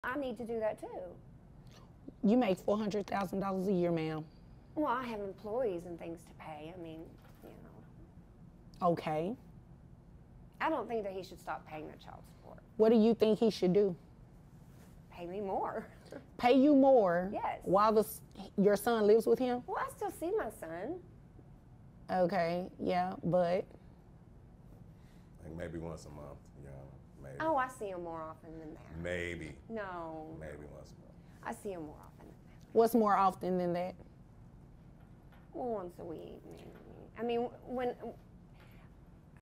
I need to do that too. You make $400,000 a year, ma'am. Well, I have employees and things to pay. I mean, you know. Okay. I don't think that he should stop paying the child support. What do you think he should do? Pay me more. Pay you more? Yes. While your son lives with him? Well, I still see my son. Okay, yeah, but Like maybe once a month, you know, maybe. Oh, I see him more often than that. Maybe. No. Maybe once a month. I see him more often than that. what's more often than that? Well, once a week, maybe. I mean, when